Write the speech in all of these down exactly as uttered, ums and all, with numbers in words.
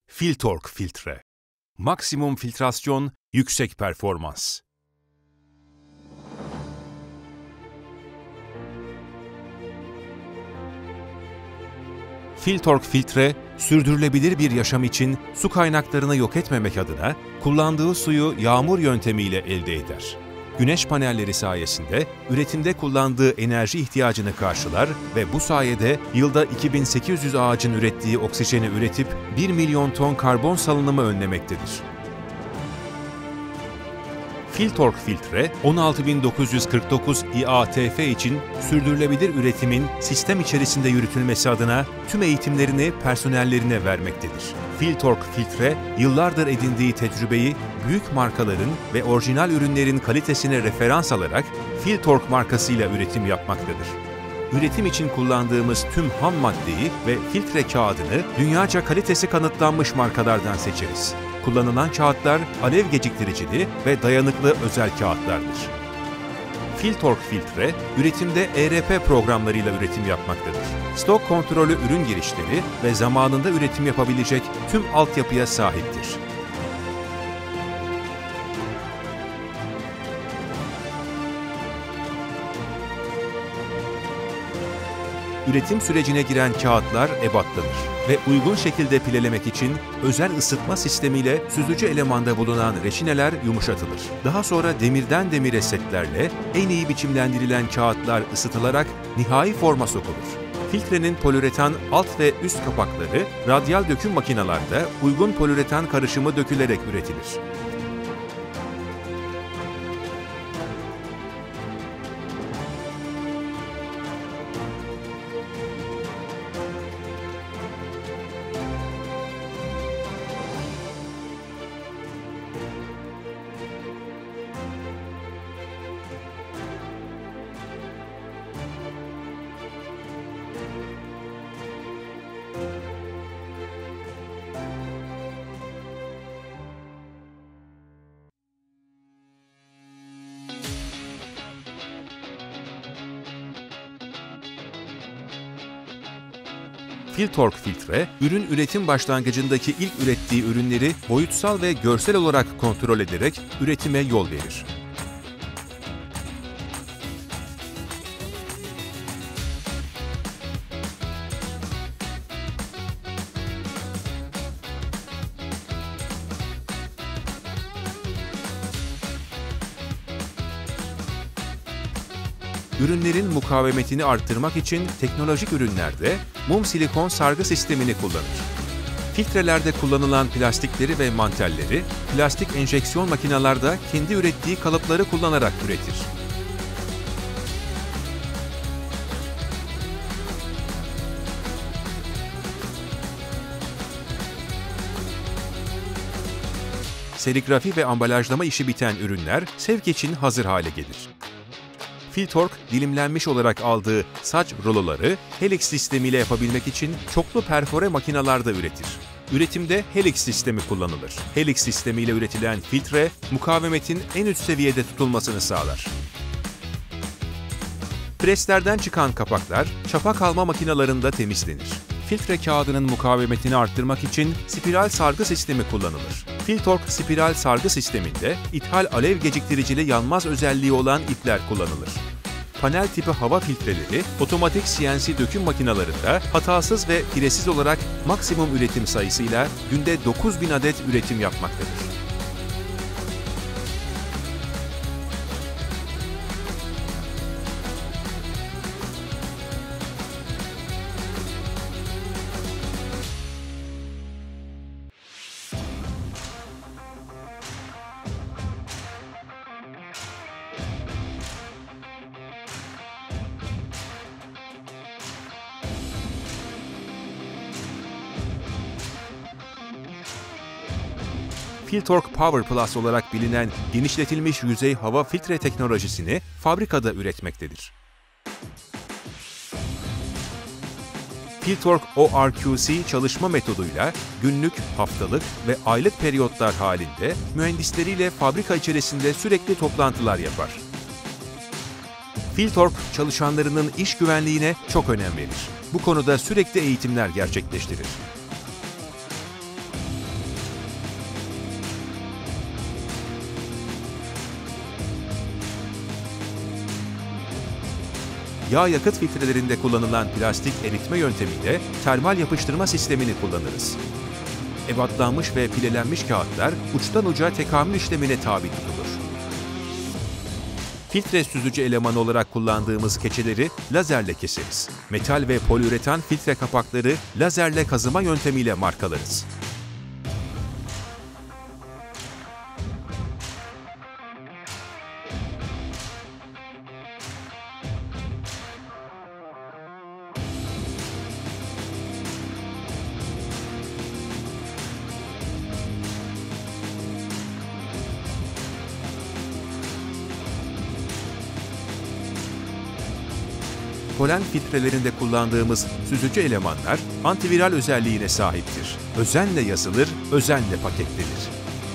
Filtork filtre. Maksimum filtrasyon, yüksek performans. Filtork filtre, sürdürülebilir bir yaşam için su kaynaklarını yok etmemek adına kullandığı suyu yağmur yöntemiyle elde eder. Güneş panelleri sayesinde üretimde kullandığı enerji ihtiyacını karşılar ve bu sayede yılda iki bin sekiz yüz ağacın ürettiği oksijeni üretip bir milyon ton karbon salınımı önlemektedir. Filtork filtre, on altı bin dokuz yüz kırk dokuz İ A T F için sürdürülebilir üretimin sistem içerisinde yürütülmesi adına tüm eğitimlerini personellerine vermektedir. Filtork filtre, yıllardır edindiği tecrübeyi büyük markaların ve orijinal ürünlerin kalitesine referans alarak Filtork markasıyla üretim yapmaktadır. Üretim için kullandığımız tüm ham maddeyi ve filtre kağıdını dünyaca kalitesi kanıtlanmış markalardan seçeriz. Kullanılan kağıtlar alev geciktiricili ve dayanıklı özel kağıtlardır. Filtork filtre, üretimde E R P programlarıyla üretim yapmaktadır. Stok kontrolü ürün girişleri ve zamanında üretim yapabilecek tüm altyapıya sahiptir. Üretim sürecine giren kağıtlar ebatlanır ve uygun şekilde pilelemek için özel ısıtma sistemiyle süzücü elemanda bulunan reçineler yumuşatılır. Daha sonra demirden demire setlerle en iyi biçimlendirilen kağıtlar ısıtılarak nihai forma sokulur. Filtrenin poliüretan alt ve üst kapakları radyal döküm makinalarda uygun poliüretan karışımı dökülerek üretilir. Filtork filtre, ürün üretim başlangıcındaki ilk ürettiği ürünleri boyutsal ve görsel olarak kontrol ederek üretime yol verir. Ürünlerin mukavemetini arttırmak için teknolojik ürünlerde mum silikon sargı sistemini kullanır. Filtrelerde kullanılan plastikleri ve mantelleri, plastik enjeksiyon makinalarda kendi ürettiği kalıpları kullanarak üretir. Serigrafi ve ambalajlama işi biten ürünler sevk için hazır hale gelir. Filtork, dilimlenmiş olarak aldığı saç ruloları helix sistemiyle yapabilmek için çoklu perfore makinalarda üretir. Üretimde helix sistemi kullanılır. Helix sistemiyle üretilen filtre, mukavemetin en üst seviyede tutulmasını sağlar. Preslerden çıkan kapaklar, çapak alma makinalarında temizlenir. Filtre kağıdının mukavemetini arttırmak için spiral sargı sistemi kullanılır. Filtork spiral sargı sisteminde ithal alev geciktiricili yanmaz özelliği olan ipler kullanılır. Panel tipi hava filtreleri, otomatik C N C döküm makinalarında hatasız ve firesiz olarak maksimum üretim sayısıyla günde dokuz bin adet üretim yapmaktadır. Filtork Power Plus olarak bilinen genişletilmiş yüzey hava filtre teknolojisini fabrikada üretmektedir. Filtork O R Q C çalışma metoduyla günlük, haftalık ve aylık periyotlar halinde mühendisleriyle fabrika içerisinde sürekli toplantılar yapar. Filtork, çalışanlarının iş güvenliğine çok önem verir. Bu konuda sürekli eğitimler gerçekleştirir. Yağ yakıt filtrelerinde kullanılan plastik eritme yöntemiyle termal yapıştırma sistemini kullanırız. Ebatlanmış ve pilelenmiş kağıtlar uçtan uca tekamül işlemine tabi tutulur. Filtre süzücü elemanı olarak kullandığımız keçeleri lazerle keseriz. Metal ve poliüretan filtre kapakları lazerle kazıma yöntemiyle markalarız. Polen filtrelerinde kullandığımız süzücü elemanlar antiviral özelliğine sahiptir. Özenle yazılır, özenle paketlenir.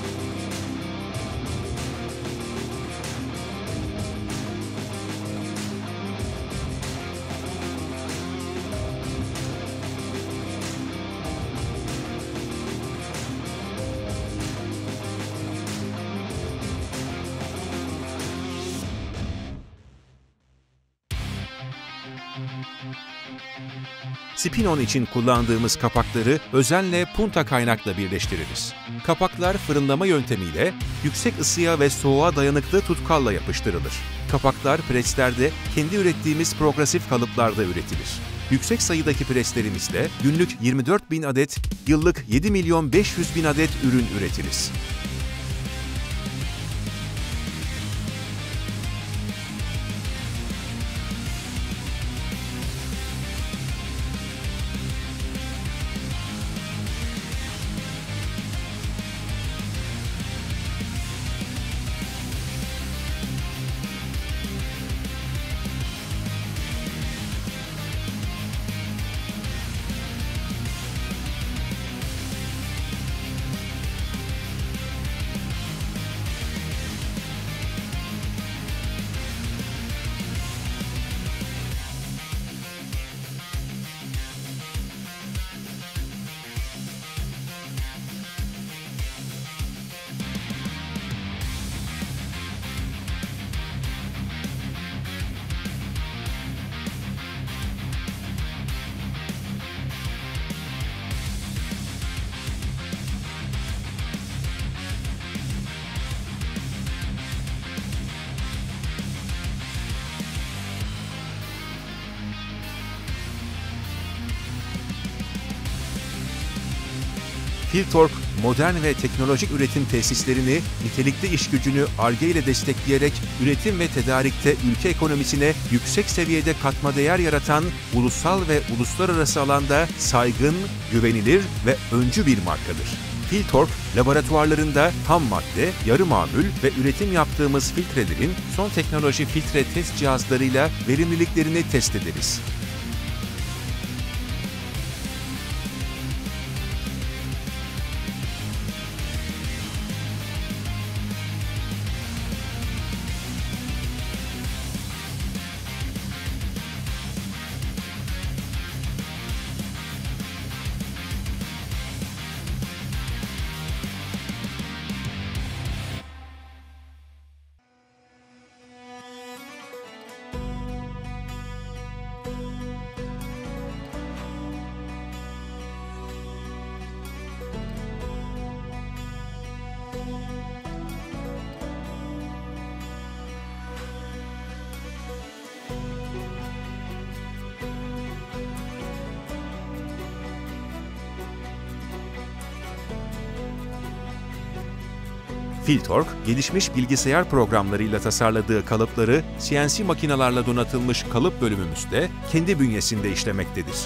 Spin-on için kullandığımız kapakları özenle punta kaynakla birleştiririz. Kapaklar fırınlama yöntemiyle yüksek ısıya ve soğuğa dayanıklı tutkalla yapıştırılır. Kapaklar preslerde kendi ürettiğimiz progresif kalıplarda üretilir. Yüksek sayıdaki preslerimizle günlük yirmi dört bin adet, yıllık yedi milyon beş yüz bin adet ürün üretiriz. Filtork, modern ve teknolojik üretim tesislerini, nitelikli iş gücünü Ar-Ge ile destekleyerek üretim ve tedarikte ülke ekonomisine yüksek seviyede katma değer yaratan ulusal ve uluslararası alanda saygın, güvenilir ve öncü bir markadır. Filtork, laboratuvarlarında ham madde, yarı mamul ve üretim yaptığımız filtrelerin son teknoloji filtre test cihazlarıyla verimliliklerini test ederiz. Filtork, gelişmiş bilgisayar programlarıyla tasarladığı kalıpları C N C makinelerle donatılmış kalıp bölümümüzde kendi bünyesinde işlemektedir.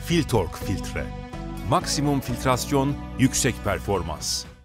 Filtork filtre. Maksimum filtrasyon, yüksek performans.